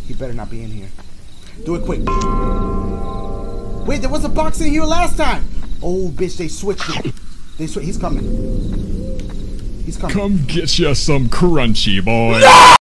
He better not be in here. Do it quick. Wait, there was a box in here last time. Oh, bitch, they switched it. He's coming. He's coming. Come get ya some crunchy, boy. No!